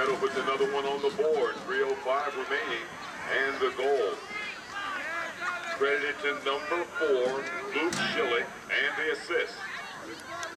Meadow puts another one on the board. 3:05 remaining, and the goal. Credited to number 4, Luke Schilling, and the assist.